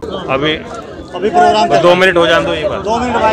अभी programme 2 minute हो जाए तो एक बार 2 मिनट भाई।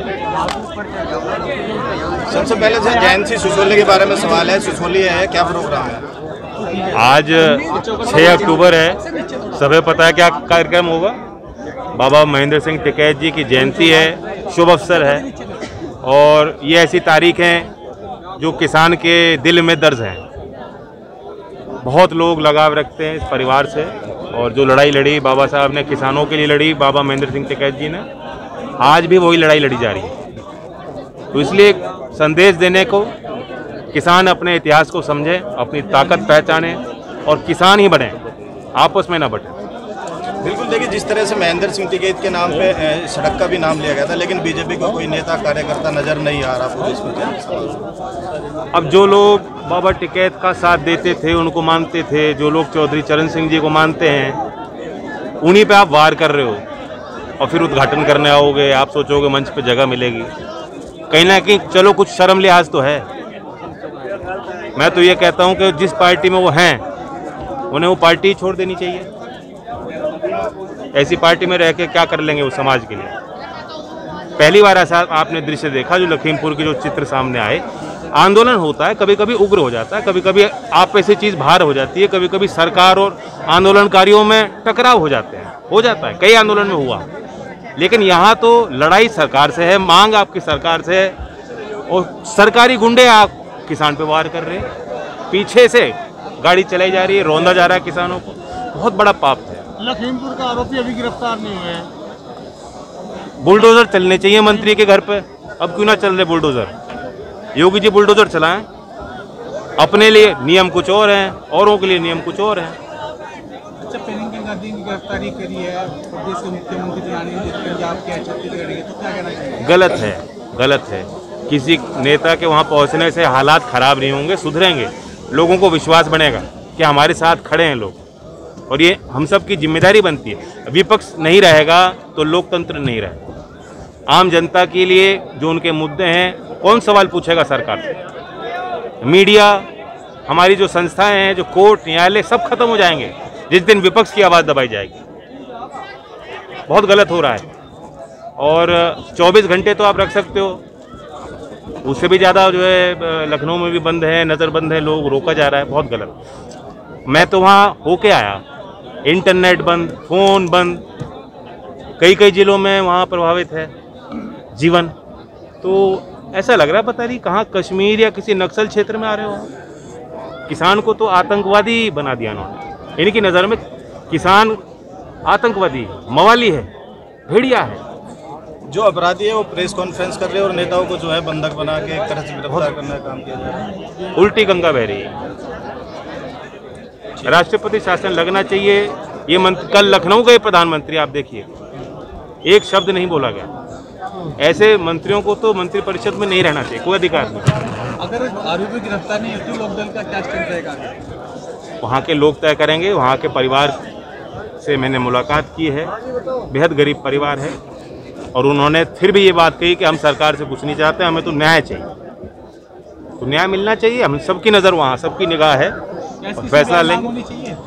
सबसे पहले से जयंती सिसोली के बारे में सवाल है। सिसोली है, क्या प्रोग्राम है? आज 6 अक्टूबर है, सबे पता है क्या कार्यक्रम होगा। बाबा महेंद्र सिंह टिकैत जी की जयंती है, शुभ अवसर है और ये ऐसी तारीख है जो किसान के दिल में दर्ज है। बहुत लोग लगाव रखते हैं इस परिवार से और जो लड़ाई लड़ी बाबा साहब ने किसानों के लिए लड़ी, बाबा महेंद्र सिंह टिकैत जी ने, आज भी वही लड़ाई लड़ी जा रही है। तो इसलिए संदेश देने को किसान अपने इतिहास को समझे, अपनी ताकत पहचाने और किसान ही बने, आपस में ना बटे। बिल्कुल, देखिए जिस तरह से महेंद्र सिंह टिकैत के नाम पे सड़क का भी नाम लिया गया था, लेकिन बीजेपी को कोई नेता कार्यकर्ता नजर नहीं आ रहा पुलिस में। अब जो लोग बाबा टिकैत का साथ देते थे, उनको मानते थे, जो लोग चौधरी चरण सिंह जी को मानते हैं, उन्हीं पे आप वार कर रहे हो और फिर उद्घाटन करने आओगे, आप सोचोगे मंच पे जगह मिलेगी। कहीं ना कहीं चलो कुछ शर्म लिहाज तो है। मैं तो ये कहता हूँ कि जिस पार्टी में वो हैं उन्हें वो पार्टी छोड़ देनी चाहिए। ऐसी पार्टी में रह के क्या कर लेंगे वो समाज के लिए। पहली बार ऐसा आपने दृश्य देखा जो लखीमपुर के जो चित्र सामने आए। आंदोलन होता है, कभी कभी उग्र हो जाता है, कभी कभी आप ऐसी चीज़ बाहर हो जाती है, कभी कभी सरकार और आंदोलनकारियों में टकराव हो जाते हैं, हो जाता है, कई आंदोलन में हुआ। लेकिन यहाँ तो लड़ाई सरकार से है, मांग आपकी सरकार से है और सरकारी गुंडे आप किसान पे वार कर रहे हैं, पीछे से गाड़ी चलाई जा रही है, रौंदा जा रहा है किसानों को। बहुत बड़ा पाप है। लखीमपुर का आरोपी अभी गिरफ्तार नहीं हुए हैं। बुलडोजर चलने चाहिए मंत्री के घर पे, अब क्यों ना चल रहे बुलडोजर। योगी जी बुलडोजर चलाएं, अपने लिए नियम कुछ और हैं, औरों के लिए नियम कुछ और हैं। अच्छा, प्रियंका गांधी की गिरफ्तारी करी है प्रदेश के मुख्यमंत्री पंजाब के, छत्तीसगढ़ के, तो क्या कहना चाहिए? गलत है, गलत है। किसी नेता के वहाँ पहुँचने से हालात खराब नहीं होंगे, सुधरेंगे, लोगों को विश्वास बनेगा कि हमारे साथ खड़े हैं लोग, और ये हम सब की जिम्मेदारी बनती है। विपक्ष नहीं रहेगा तो लोकतंत्र नहीं रहेगा। आम जनता के लिए जो उनके मुद्दे हैं, कौन सवाल पूछेगा सरकार से? मीडिया, हमारी जो संस्थाएं हैं, जो कोर्ट, न्यायालय, सब खत्म हो जाएंगे जिस दिन विपक्ष की आवाज़ दबाई जाएगी। बहुत गलत हो रहा है। और 24 घंटे तो आप रख सकते हो, उससे भी ज़्यादा जो है लखनऊ में भी बंद है, नज़रबंद है, लोग रोका जा रहा है, बहुत गलत। मैं तो वहाँ होके आया, इंटरनेट बंद, फ़ोन बंद, कई जिलों में वहाँ प्रभावित है जीवन। तो ऐसा लग रहा है पता नहीं कहाँ कश्मीर या किसी नक्सल क्षेत्र में आ रहे हो। किसान को तो आतंकवादी बना दिया उन्होंने। इनकी नज़र में किसान आतंकवादी, मवाली है, भेड़िया है। जो अपराधी है वो प्रेस कॉन्फ्रेंस कर रहे हैं और नेताओं को जो है बंधक बना के एक तरह से गिरफ्तार करने का काम किया जा रहा है। उल्टी गंगा बह रही है। राष्ट्रपति शासन लगना चाहिए। ये कल लखनऊ के प्रधानमंत्री आप देखिए, एक शब्द नहीं बोला गया। ऐसे मंत्रियों को तो मंत्रिपरिषद में नहीं रहना चाहिए, कोई अधिकार नहीं। अगर आरोपी गिरफ्तार नहीं होती, लोकदल का क्या स्टैंड रहेगा? वहाँ के लोग तय करेंगे। वहाँ के परिवार से मैंने मुलाकात की है, बेहद गरीब परिवार है, और उन्होंने फिर भी ये बात कही कि हम सरकार से कुछ नहीं चाहते, हमें तो न्याय चाहिए। तो न्याय मिलना चाहिए। हम सबकी नज़र वहाँ, सबकी निगाह है, और फैसला लेंगे।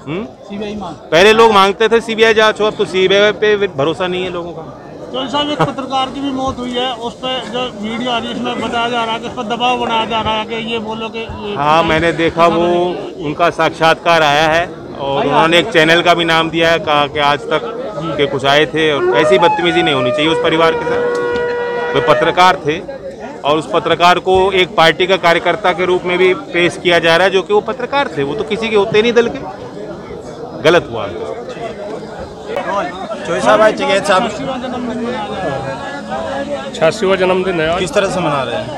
पहले लोग मांगते थे सीबीआई जांच हो, अब तो सीबीआई पे भरोसा नहीं है लोगों का। तो साहब, एक पत्रकार की भी मौत हुई है, उस पर जो वीडियो आ रही है उसमें बताया जा रहा है कि उस पर दबाव बनाया जा रहा है कि ये बोलो कि हाँ, मैंने देखा, वो उनका साक्षात्कार आया है और उन्होंने एक चैनल का भी नाम दिया है, कहा कि आज तक के कुछ आए थे, और ऐसी बदतमीजी नहीं होनी चाहिए उस परिवार के साथ। वे पत्रकार थे और उस पत्रकार को एक पार्टी का कार्यकर्ता के रूप में भी पेश किया जा रहा है, जो कि वो पत्रकार थे, वो तो किसी के होते नहीं दल के। गलत हुआ। चोईसा भाई टिकैत साहब 86वां जन्मदिन है आज। किस तरह से मना रहे हैं?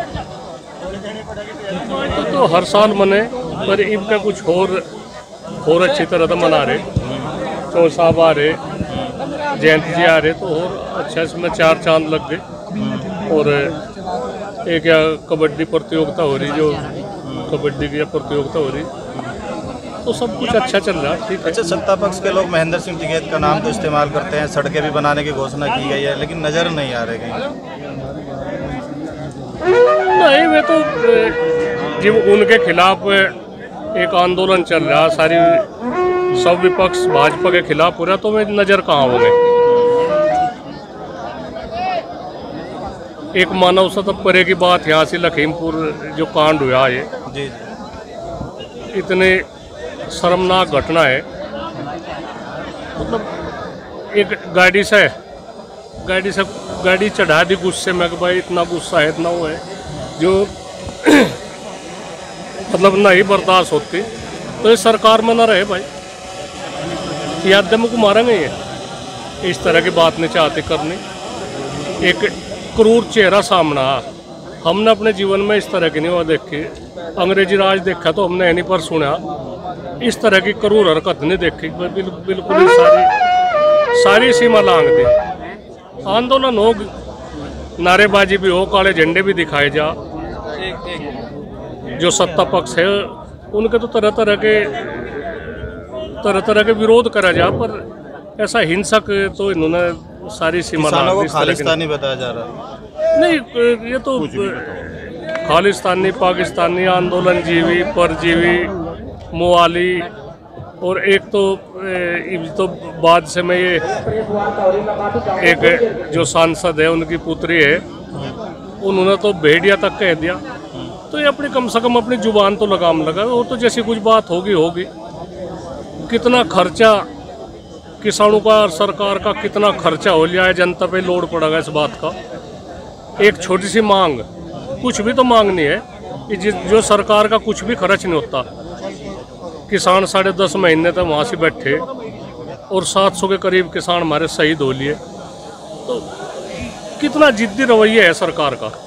तो हर साल मने, पर इनका कुछ और अच्छी तरह से मना रहे। चौधरी साहब आ रहे, जयंती जी आ रहे, तो और अच्छा इसमें 4 चांद लग गए। और एक या कबड्डी प्रतियोगिता हो रही, जो कबड्डी की प्रतियोगिता हो रही, तो सब कुछ अच्छा चल रहा है, ठीक है। अच्छा, सत्ता पक्ष के लोग महेंद्र सिंह टिकैत का नाम तो इस्तेमाल करते हैं, सड़कें भी बनाने की घोषणा की गई है, लेकिन नज़र नहीं आ रहे कहीं। नहीं, वे तो जब उनके खिलाफ एक आंदोलन चल रहा, सब विपक्ष भाजपा के खिलाफ हो रहा, तो वे नज़र कहाँ होंगे? एक मानव से तो परे की बात, यहाँ से लखीमपुर जो कांड हुआ ये जी इतने शर्मनाक घटना है। मतलब एक गाड़ी चढ़ा दी गुस्से में कि भाई इतना गुस्सा है, इतना वो है जो मतलब नहीं बर्दाश्त होती, तो ये सरकार में ना रहे भाई, यादव को मारेंगे ये, इस तरह की बात नहीं चाहते करनी। एक क्रूर चेहरा सामना, हमने अपने जीवन में इस तरह की नहीं हुआ देखी। अंग्रेजी राज देखा तो हमने नहीं पर सुना, इस तरह की क्रूर हरकत नहीं देखी। बिल्कुल ही सारी सीमा लांग दी। आंदोलन हो, नारेबाजी भी हो, काले झंडे भी दिखाए जा, जो सत्ता पक्ष है उनके तो तरह तरह के विरोध करा जा, पर ऐसा हिंसक तो इन्होंने सारी सीमा किसानों को खालिस्तानी बताया जा रहा है। नहीं, ये तो खालिस्तानी, पाकिस्तानी, आंदोलन जीवी, परजीवी, मुआली, और एक तो बाद से मैं ये एक जो सांसद है उनकी पुत्री है, उन्होंने तो भेड़िया तक कह दिया। तो ये अपनी कम से कम अपनी जुबान तो लगाम लगा, वो तो जैसी कुछ बात होगी। कितना खर्चा किसानों का और सरकार का कितना खर्चा हो लिया है, जनता पे लोड पड़ेगा इस बात का। एक छोटी सी मांग, कुछ भी तो मांग नहीं है, जो सरकार का कुछ भी खर्च नहीं होता। किसान 10.5 महीने तक वहाँ से बैठे और 700 के करीब किसान हमारे शहीद हो लिए। तो कितना जिद्दी रवैया है सरकार का।